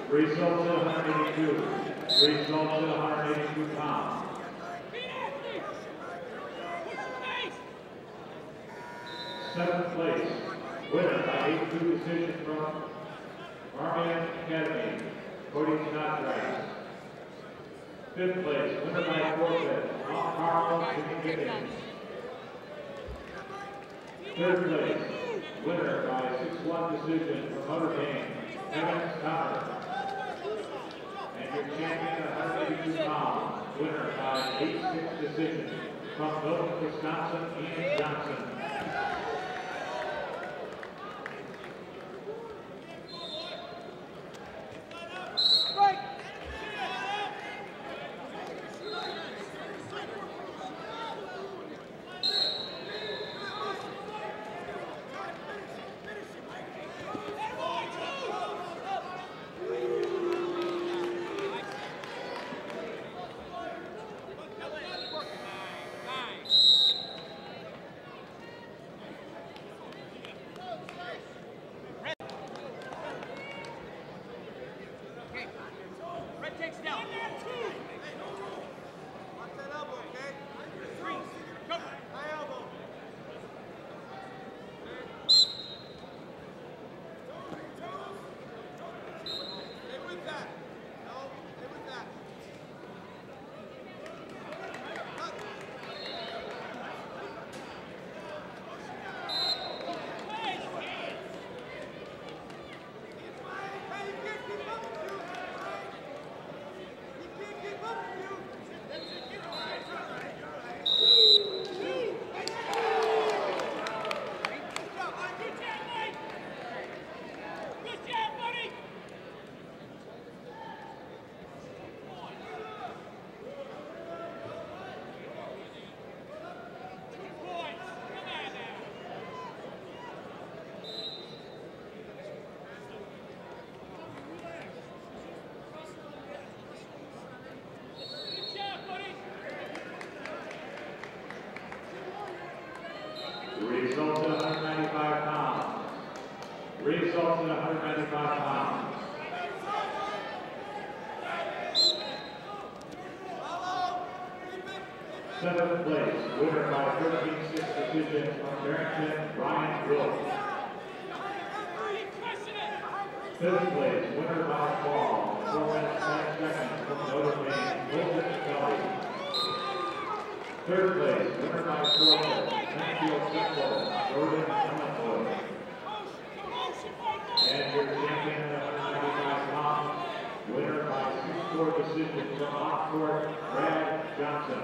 Results at 182. Results at 182 pounds. Seventh place, winner by 8-2 decision from Marmion Academy, Cody Snodgrass. Fifth place, winner by forfeit, Mount Carmel, Jimmy Giddings. Third place, winner by 6-1 decision from Notre Dame, Evans Connor. And your champion at 182 pounds, winner by 8-6 decision from Milton, Wisconsin, Ian Johnson. Results at 195 pounds. Results at 195 pounds. Seventh place, winner by 13-6 decision from Barrington, Ryan Wilk. Fifth place, winner by fall, 4 minutes 10 seconds from Notre Dame, Wilson Kelly. Third place, winner by forfeit, Penfield Central, Jordan Emmonswood. And your champion at 195 pounds, winner by 6-4 decision from Oxford, Brad Johnson.